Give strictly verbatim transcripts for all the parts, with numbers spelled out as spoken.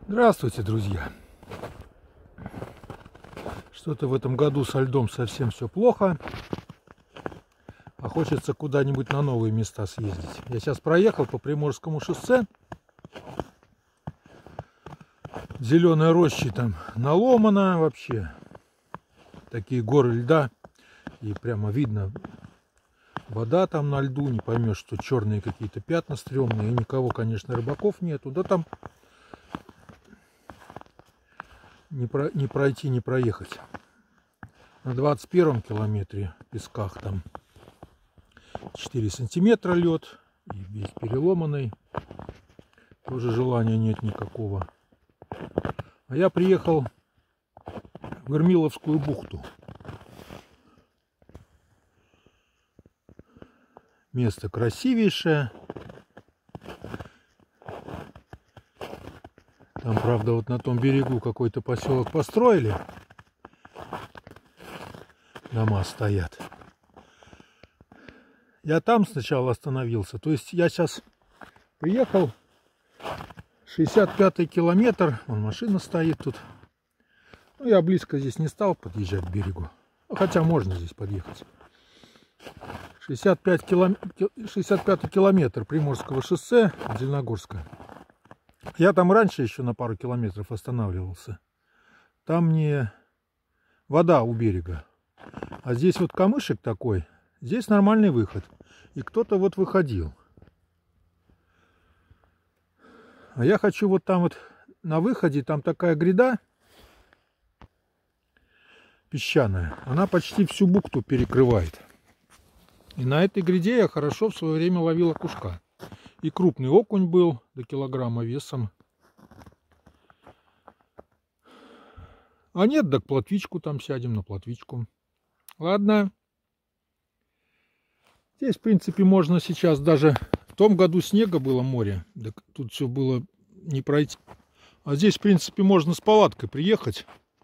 Здравствуйте, друзья! Что-то в этом году со льдом совсем все плохо, а хочется куда-нибудь на новые места съездить. Я сейчас проехал по Приморскому шоссе. Зеленой рощи там наломано вообще. Такие горы льда. И прямо видно вода там на льду. Не поймешь, что черные какие-то пятна стрёмные. И никого, конечно, рыбаков нету. Да там не, про, не пройти, не проехать. На двадцать первом километре в песках там четыре сантиметра лед. И весь переломанный. Тоже желания нет никакого. А я приехал в Гермиловскую бухту. Место красивейшее. Там, правда, вот на том берегу какой-то поселок построили. Дома стоят. Я там сначала остановился. То есть я сейчас приехал. шестьдесят пятый километр. Вон машина стоит тут. Ну, я близко здесь не стал подъезжать к берегу. Хотя можно здесь подъехать. шестьдесят пятый километр Приморского шоссе, Зеленогорска. Я там раньше еще на пару километров останавливался. Там не вода у берега. А здесь вот камышек такой. Здесь нормальный выход. И кто-то вот выходил. А я хочу вот там вот на выходе, там такая гряда песчаная. Она почти всю бухту перекрывает. И на этой гряде я хорошо в свое время ловил окушка. И крупный окунь был до килограмма весом. А нет, так плотвичку там сядем, на плотвичку. Ладно. Здесь, в принципе, можно сейчас даже... В том году снега было море. Так тут все было не пройти. А здесь, в принципе, можно с палаткой приехать.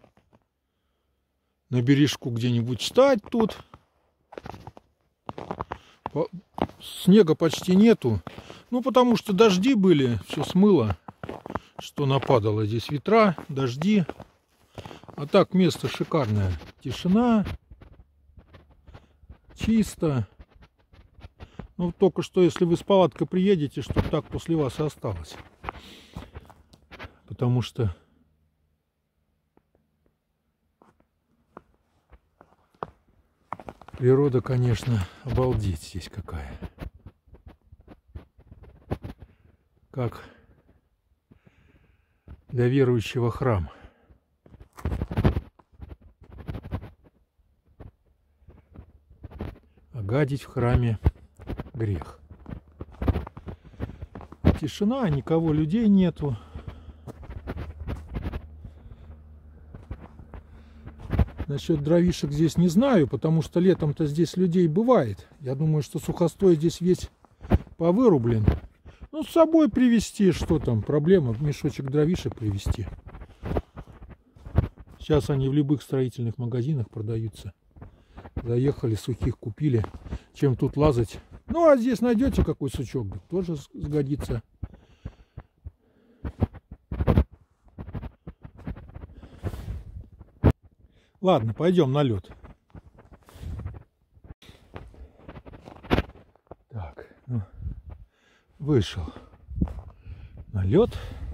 На бережку где-нибудь встать тут. Снега почти нету. Ну, потому что дожди были, все смыло, что нападало. Здесь ветра, дожди. А так место шикарное. Тишина. Чисто. Ну, только что, если вы с палаткой приедете, чтобы так после вас и осталось. Потому что природа, конечно, обалдеть здесь какая. Как для верующего храм. А гадить в храме грех. Тишина, никого, людей нету. Насчет дровишек здесь не знаю, потому что летом-то здесь людей бывает. Я думаю, что сухостой здесь весь повырублен. Ну, с собой привезти, что там, проблема, мешочек дровишек привезти. Сейчас они в любых строительных магазинах продаются. Заехали, сухих купили. Чем тут лазать? Ну, а здесь найдете какой сучок, тоже сгодится. Ладно, пойдем на лед. Так, ну, вышел на лед.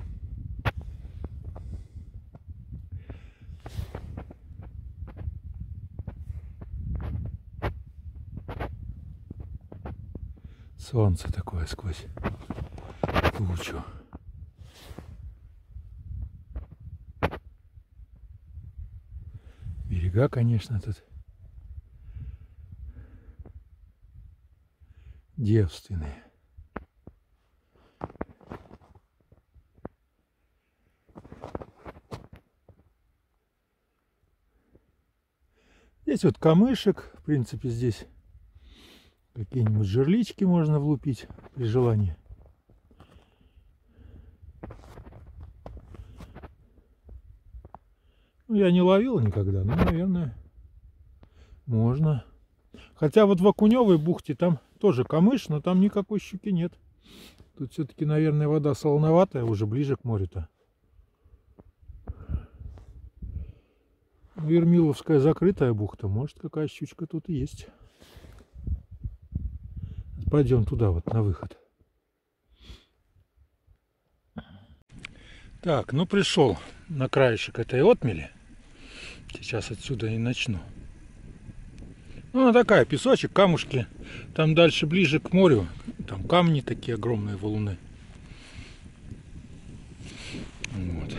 Солнце такое сквозь тучу. Берега, конечно, тут девственные. Здесь вот камышек, в принципе, здесь какие-нибудь жерлички можно влупить при желании. Ну, я не ловил никогда, но, наверное, можно. Хотя вот в Окуневой бухте там тоже камыш, но там никакой щуки нет. Тут все-таки, наверное, вода солоноватая, уже ближе к морю-то. Ермиловская закрытая бухта. Может, какая щучка тут и есть. Пойдем туда вот на выход. Так, ну пришел на краешек этой отмели. Сейчас отсюда и начну. Ну, она такая, песочек, камушки. Там дальше, ближе к морю, там камни такие огромные, валуны. Вот.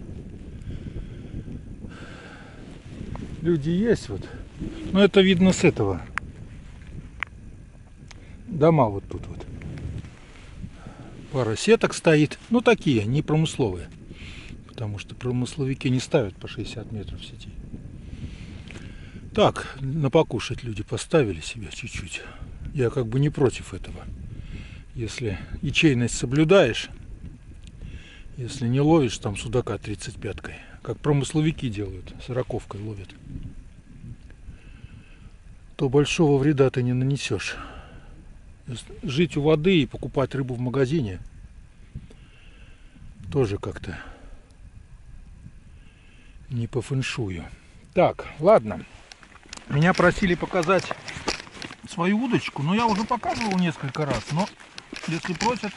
Люди есть вот. Но это видно с этого. Дома вот тут вот. Пара сеток стоит. Ну, такие, не промысловые. Потому что промысловики не ставят по шестьдесят метров сетей. Так, на покушать люди поставили себе чуть-чуть. Я как бы не против этого. Если ячейность соблюдаешь, если не ловишь там судака тридцать пяткой, как промысловики делают, сороковкой ловят, то большого вреда ты не нанесешь. Жить у воды и покупать рыбу в магазине тоже как-то не по фэншую. Так, ладно. Меня просили показать свою удочку, но я уже показывал несколько раз, но если просят,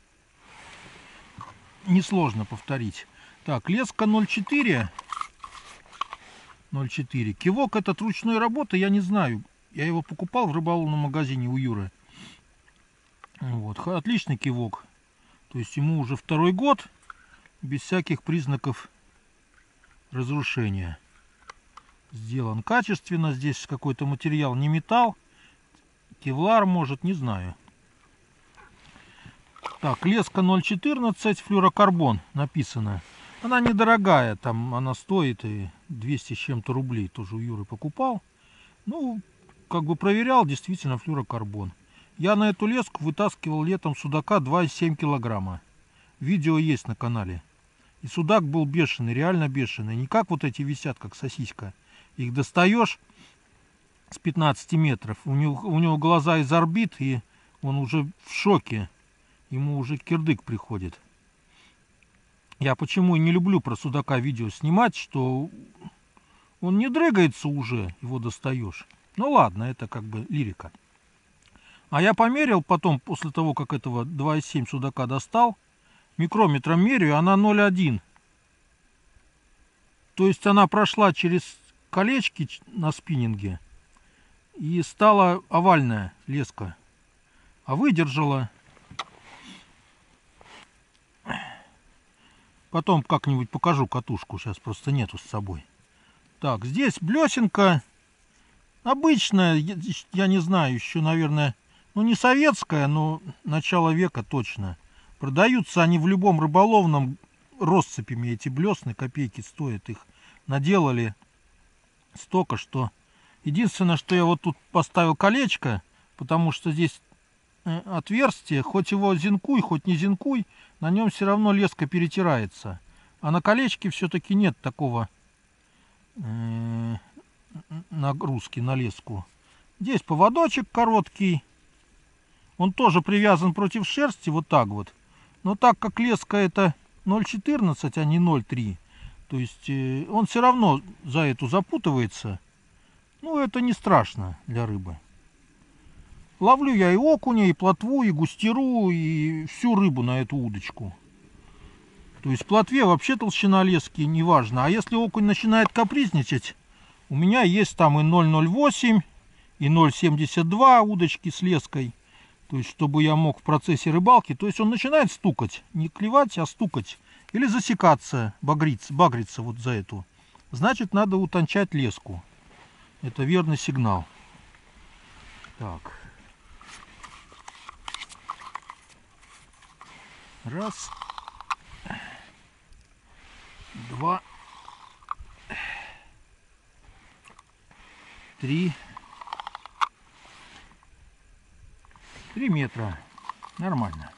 несложно повторить. Так, леска ноль четыре. ноль четыре. Кивок этот ручной работы, я не знаю. Я его покупал в рыболовном магазине у Юры. Вот, отличный кивок. То есть ему уже второй год, без всяких признаков разрушения. Сделан качественно. Здесь какой-то материал, не металл. Кевлар, может, не знаю. Так, леска ноль четырнадцать, флюрокарбон написано. Она недорогая, там она стоит и двести с чем-то рублей. Тоже у Юры покупал. Ну, как бы проверял, действительно флюрокарбон. Я на эту леску вытаскивал летом судака два и семь килограмма. Видео есть на канале. И судак был бешеный, реально бешеный. Не как вот эти висят, как сосиска. Их достаешь с пятнадцати метров. У него, у него глаза из орбит, и он уже в шоке. Ему уже кирдык приходит. Я почему и не люблю про судака видео снимать, что он не дрыгается уже, его достаешь. Ну ладно, это как бы лирика. А я померил потом, после того, как этого два и семь судака достал, микрометром меряю, она ноль целых одна десятая. То есть она прошла через колечки на спиннинге и стала овальная леска. А выдержала. Потом как-нибудь покажу катушку, сейчас просто нету с собой. Так, здесь блесенка обычная, я не знаю, еще, наверное, ну не советская, но начало века точно. Продаются они в любом рыболовном россыпями, эти блесны, копейки стоят, их наделали столько, что... Единственное, что я вот тут поставил колечко, потому что здесь отверстие, хоть его зинкуй, хоть не зинкуй, на нем все равно леска перетирается. А на колечке все-таки нет такого э, нагрузки на леску. Здесь поводочек короткий. Он тоже привязан против шерсти, вот так вот. Но так как леска это ноль четырнадцать, а не ноль три, то есть э, он все равно за эту запутывается. Ну, это не страшно для рыбы. Ловлю я и окуня, и плотву, и густеру, и всю рыбу на эту удочку. То есть в плотве вообще толщина лески не важна. А если окунь начинает капризничать, у меня есть там и ноль целых ноль восемь, и ноль целых семьдесят два удочки с леской. То есть чтобы я мог в процессе рыбалки, то есть он начинает стукать, не клевать, а стукать. Или засекаться, багриться, багриться вот за эту. Значит, надо утончать леску. Это верный сигнал. Так. Раз. Два. Три. Три метра. Нормально.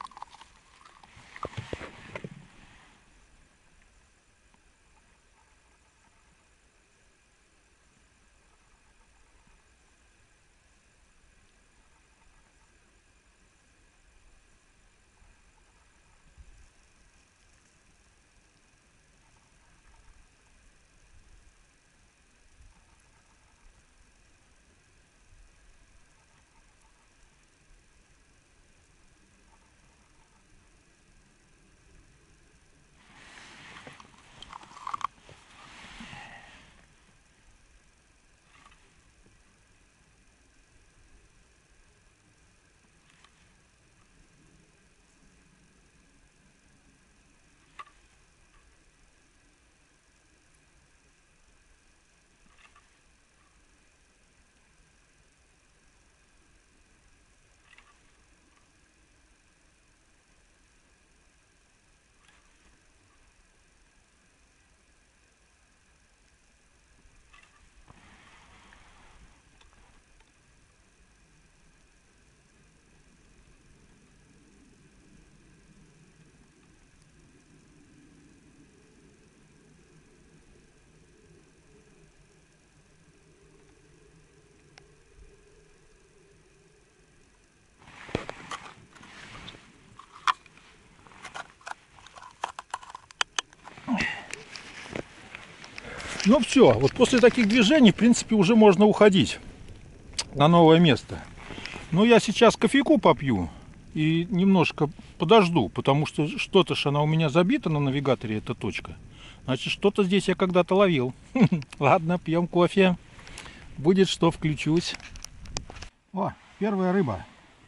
Ну все, вот после таких движений, в принципе, уже можно уходить на новое место. Но я сейчас кофейку попью и немножко подожду, потому что что-то ж она у меня забита на навигаторе, эта точка. Значит, что-то здесь я когда-то ловил. Ладно, пьем кофе. Будет что, включусь. О, первая рыба.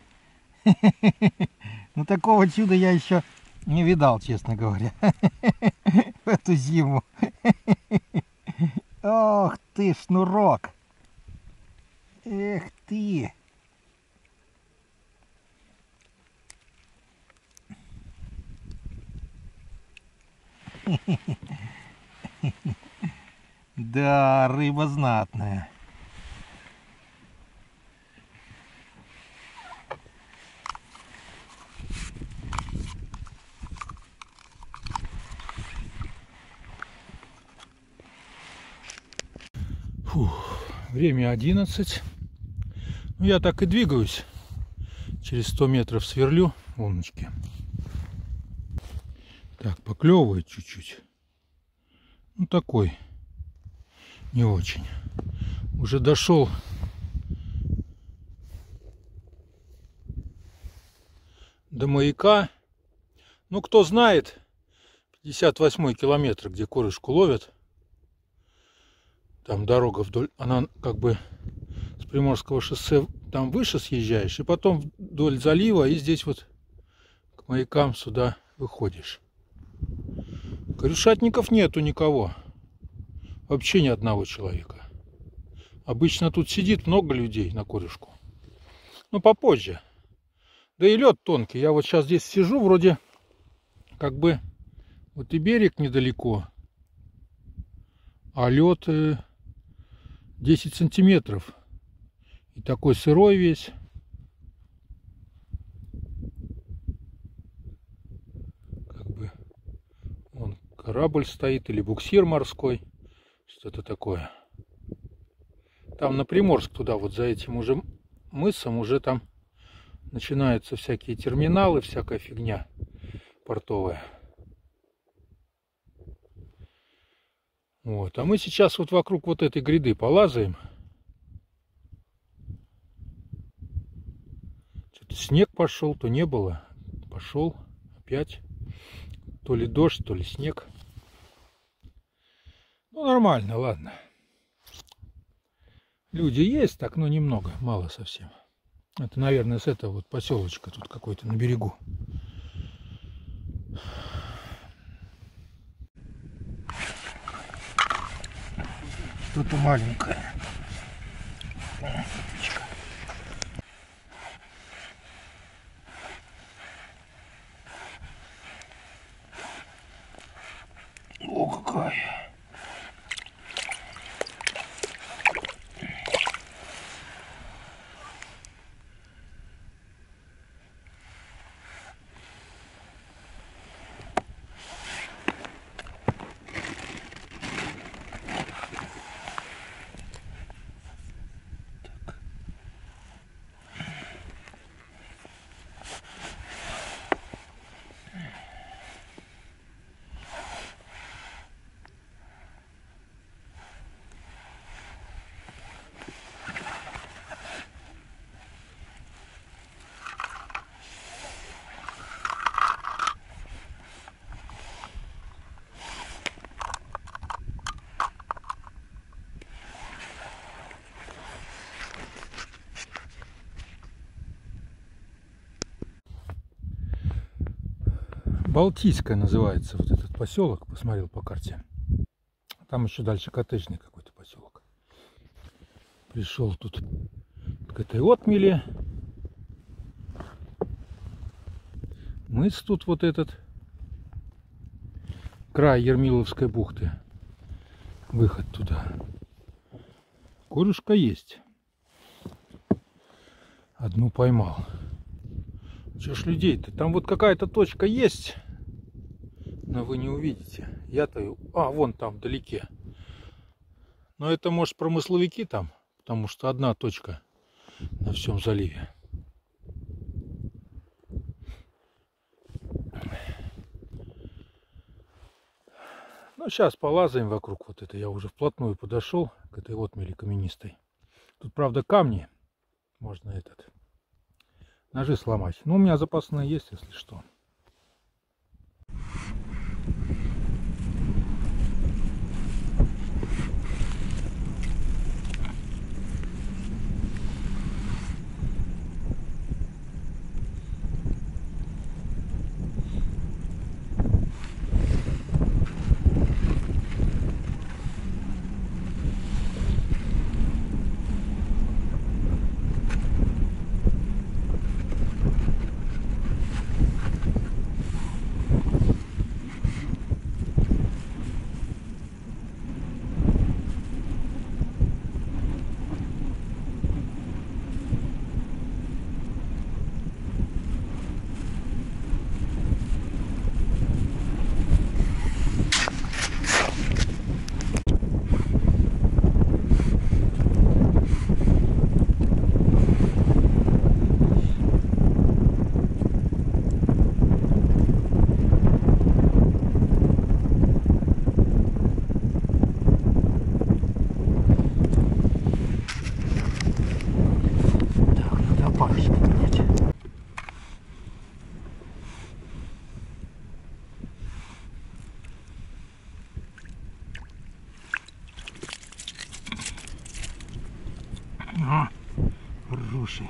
Ну, такого чуда я еще не видал, честно говоря, в эту зиму. Ох ты, шнурок. Эх ты. Да, рыба знатная. Фух, время одиннадцать. Ну, я так и двигаюсь. Через сто метров сверлю луночки. Так, поклевывает чуть-чуть. Ну, такой. Не очень. Уже дошел до маяка. Ну, кто знает, пятьдесят восьмой километр, где корышку ловят. Там дорога вдоль, она как бы с Приморского шоссе там выше съезжаешь, и потом вдоль залива, и здесь вот к маякам сюда выходишь. Корюшатников нету никого. Вообще ни одного человека. Обычно тут сидит много людей на корюшку. Но попозже. Да и лед тонкий. Я вот сейчас здесь сижу, вроде как бы вот и берег недалеко, а лед десять сантиметров. И такой сырой весь. Как бы вон корабль стоит или буксир морской. Что-то такое. Там на Приморск туда, вот за этим уже мысом, уже там начинаются всякие терминалы, всякая фигня портовая. Вот. А мы сейчас вот вокруг вот этой гряды полазаем. Что-то снег пошел, то не было. Пошел опять. То ли дождь, то ли снег. Ну, нормально, ладно. Люди есть, так, но немного, мало совсем. Это, наверное, с этого вот поселочка тут какой-то на берегу. Что-то маленькое. О, какая! Балтийская называется вот этот поселок, посмотрел по карте. Там еще дальше коттеджный какой-то поселок. Пришел тут к этой отмели. Мыс тут вот этот. Край Ермиловской бухты. Выход туда. Корюшка есть. Одну поймал. Че ж людей-то? Там вот какая-то точка есть. Но вы не увидите. Я-то... А, вон там, вдалеке. Но это, может, промысловики там. Потому что одна точка на всем заливе. Ну, сейчас полазаем вокруг вот этой. Я уже вплотную подошел к этой отмели каменистой. Тут, правда, камни. Можно этот ножи сломать. Но у меня запасные есть, если что. А, хороший.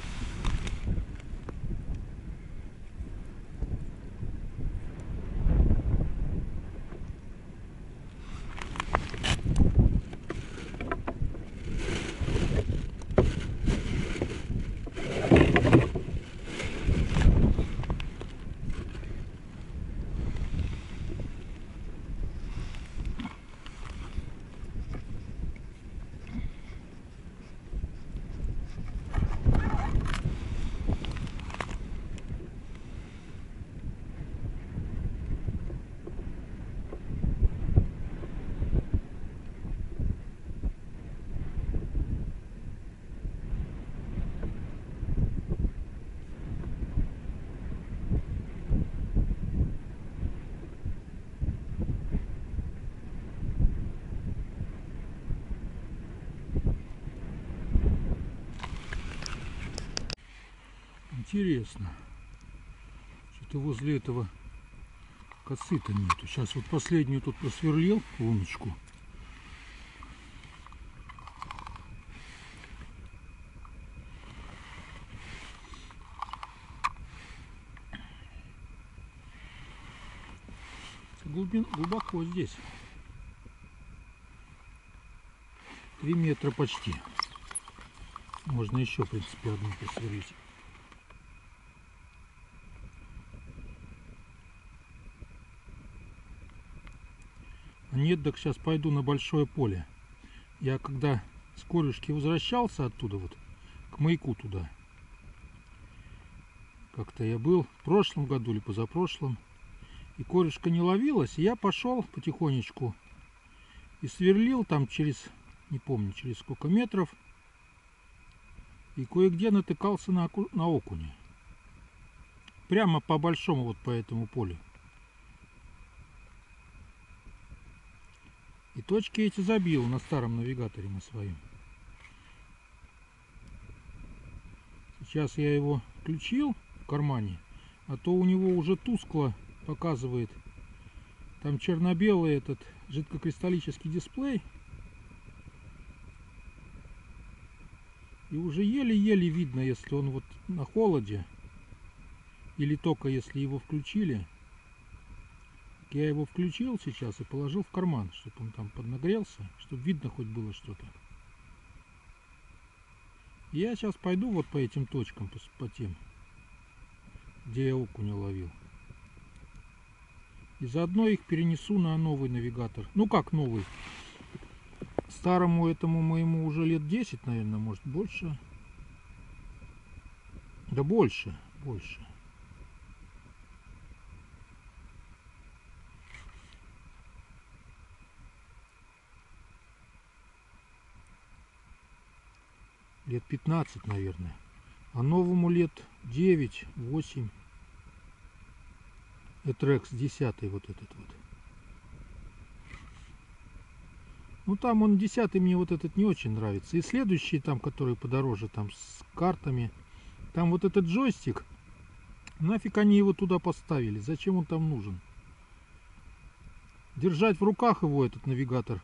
Интересно, что-то возле этого косы-то нету. Сейчас вот последнюю тут просверлил луночку. Глубин, глубоко здесь. Три метра почти. Можно еще, в принципе, одну просверлить. Нет, так сейчас пойду на большое поле. Я когда с корюшки возвращался оттуда, вот, к маяку туда. Как-то я был в прошлом году или позапрошлом. И корюшка не ловилась. И я пошел потихонечку и сверлил там через, не помню, через сколько метров. И кое-где натыкался на, на окуня. Прямо по большому вот по этому полю. И точки эти забил на старом навигаторе на своем. Сейчас я его включил в кармане, а то у него уже тускло показывает. Там черно-белый этот жидкокристаллический дисплей. И уже еле-еле видно, если он вот на холоде. Или только если его включили. Я его включил сейчас и положил в карман, чтобы он там поднагрелся, чтобы видно хоть было что-то. Я сейчас пойду вот по этим точкам, по, по тем, где я окуня ловил. И заодно их перенесу на новый навигатор. Ну как новый? Старому этому моему уже лет десять, наверное, может больше. Да больше, больше. Лет пятнадцать, наверное. А новому лет девять-восемь. Этрекс десять вот этот вот. Ну там он десятый, мне вот этот не очень нравится. И следующие там, которые подороже, там с картами. Там вот этот джойстик. Нафиг они его туда поставили? Зачем он там нужен? Держать в руках его, этот навигатор.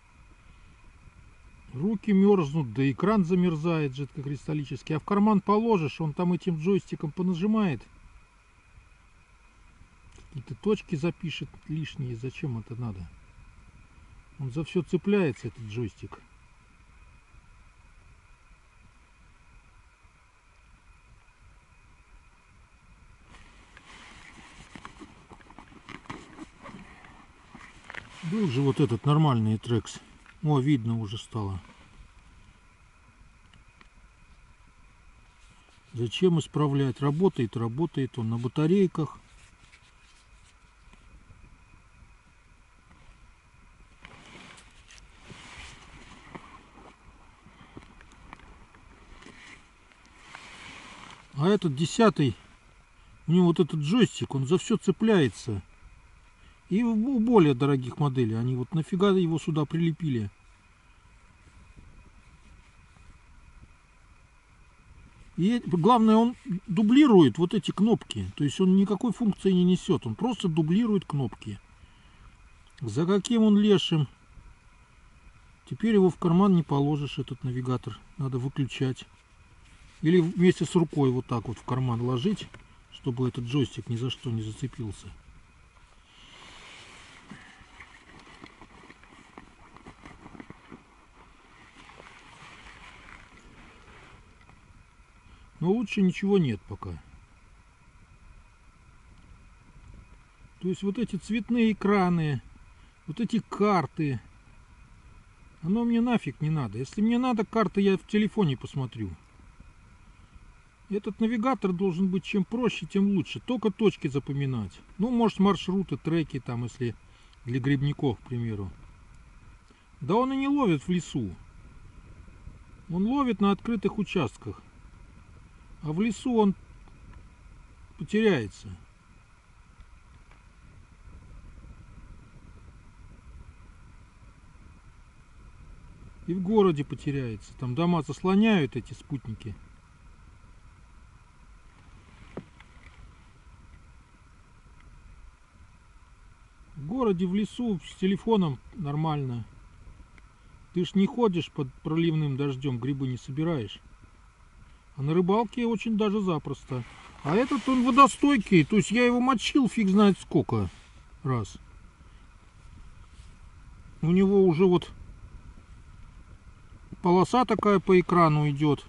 Руки мерзнут, да экран замерзает жидкокристаллический. А в карман положишь, он там этим джойстиком понажимает. Какие-то точки запишет лишние. Зачем это надо? Он за все цепляется, этот джойстик. Был же вот этот нормальный трекс. О, видно уже стало. Зачем исправлять? Работает, работает он на батарейках. А этот десятый, у него вот этот джойстик, он за все цепляется. И у более дорогих моделей, они вот нафига его сюда прилепили? И главное, он дублирует вот эти кнопки. То есть он никакой функции не несет. Он просто дублирует кнопки. За каким он лешим? Теперь его в карман не положишь, этот навигатор. Надо выключать. Или вместе с рукой вот так вот в карман ложить, чтобы этот джойстик ни за что не зацепился. Но лучше ничего нет пока. То есть вот эти цветные экраны, вот эти карты, оно мне нафиг не надо. Если мне надо карты, я в телефоне посмотрю. Этот навигатор должен быть чем проще, тем лучше. Только точки запоминать. Ну, может, маршруты, треки там, если для грибников, к примеру. Да он и не ловит в лесу. Он ловит на открытых участках. А в лесу он потеряется. И в городе потеряется. Там дома заслоняют эти спутники. В городе, в лесу с телефоном нормально. Ты ж не ходишь под проливным дождем, грибы не собираешь. А на рыбалке очень даже запросто. А этот он водостойкий. То есть я его мочил фиг знает сколько раз. У него уже вот полоса такая по экрану идет.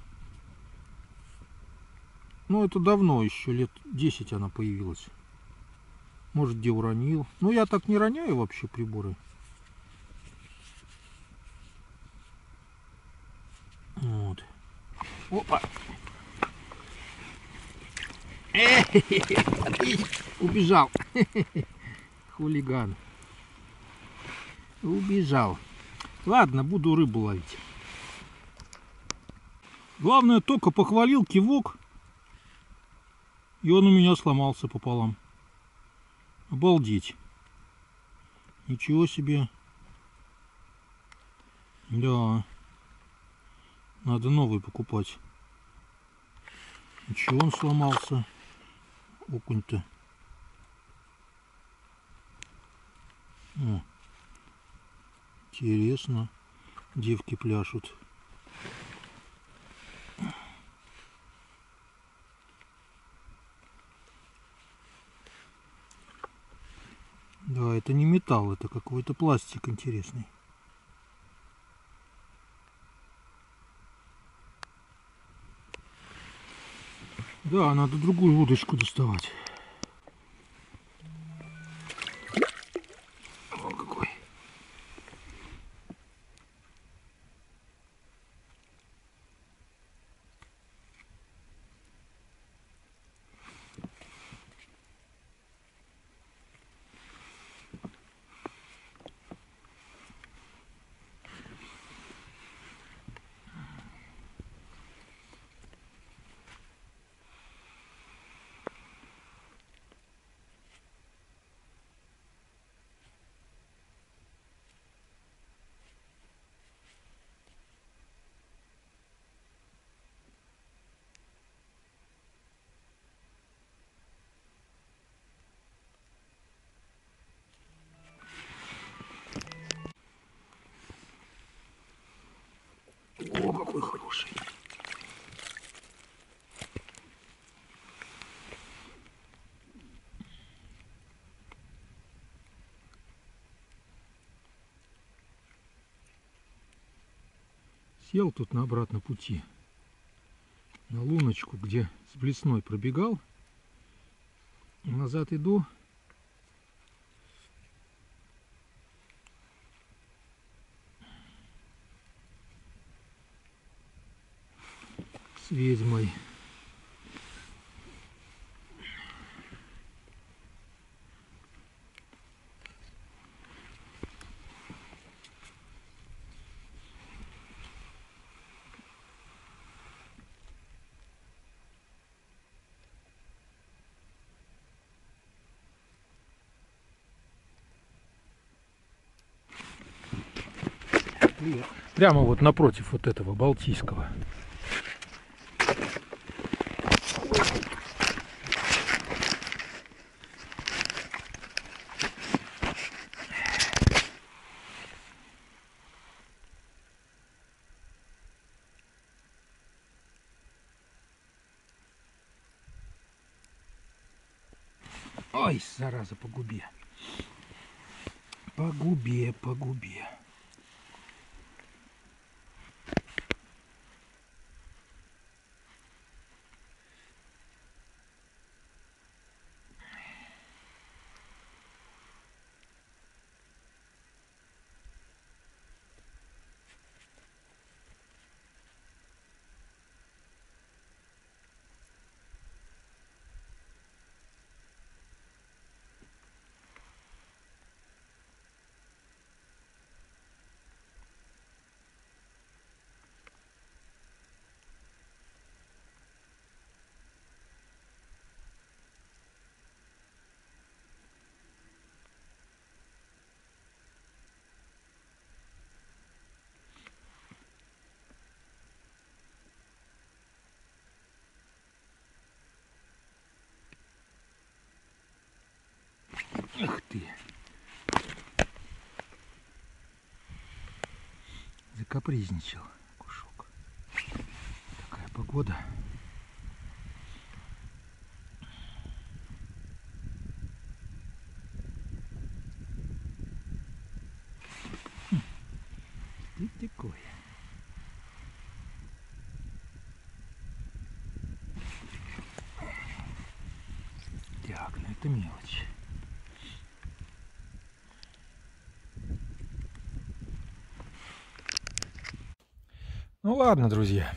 Ну это давно еще, лет десять она появилась. Может, где уронил. Ну я так не роняю вообще приборы. Вот. Опа. Убежал. Хулиган. Убежал. Ладно, буду рыбу ловить. Главное, только похвалил, кивок, и он у меня сломался пополам. Обалдеть. Ничего себе. Да. Надо новый покупать. Ничего, он сломался. Окунь-то. О, интересно. Девки пляшут. Да, это не металл, это какой-то пластик интересный. Да, надо другую удочку доставать. О, какой. Сел тут на обратном пути на луночку, где с блесной пробегал. Назад иду. С ведьмой. Прямо вот напротив вот этого Балтийского. Ой, зараза, по губе. По губе, по губе. Эх ты! Закапризничал кушок. Такая погода. Хм. Ты такой. Так, ну это мелочь. Ну ладно, друзья,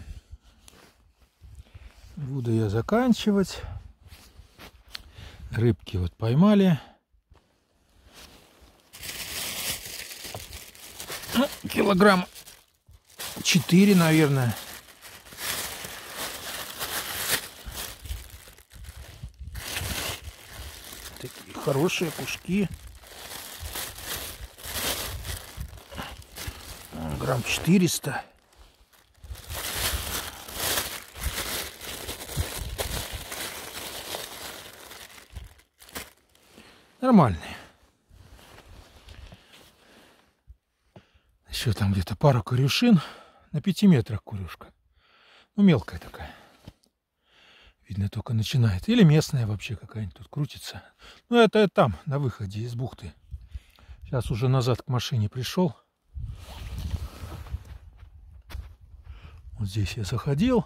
буду я заканчивать. Рыбки вот поймали. Ну, килограмм четыре, наверное. Такие хорошие кушки. Грамм четыреста. Нормальные. Еще там где-то пару корюшин. На пяти метрах курюшка. Ну, мелкая такая. Видно, только начинает. Или местная вообще какая-нибудь тут крутится. Ну, это, это там, на выходе из бухты. Сейчас уже назад к машине пришел. Вот здесь я заходил.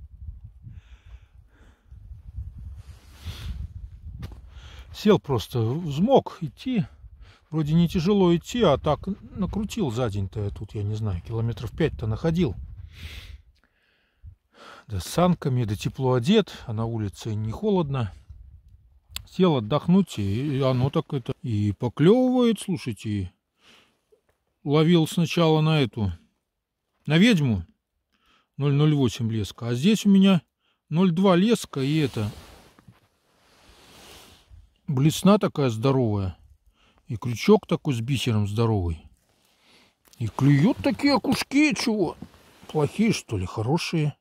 Сел просто, взмок идти. Вроде не тяжело идти, а так накрутил за день-то я тут, я не знаю, километров пять-то находил. Да с санками, да тепло одет, а на улице не холодно. Сел отдохнуть, и оно так это и поклевывает, слушайте. Ловил сначала на эту, на ведьму ноль ноль восемь леска, а здесь у меня ноль два леска и это... Блесна такая здоровая. И крючок такой с бисером здоровый. И клюют такие окушки, чего? Плохие, что ли? Хорошие?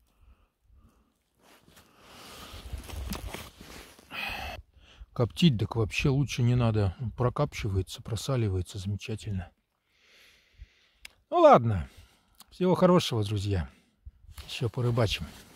Коптить так вообще лучше не надо. Прокапчивается, просаливается замечательно. Ну ладно. Всего хорошего, друзья. Еще порыбачим.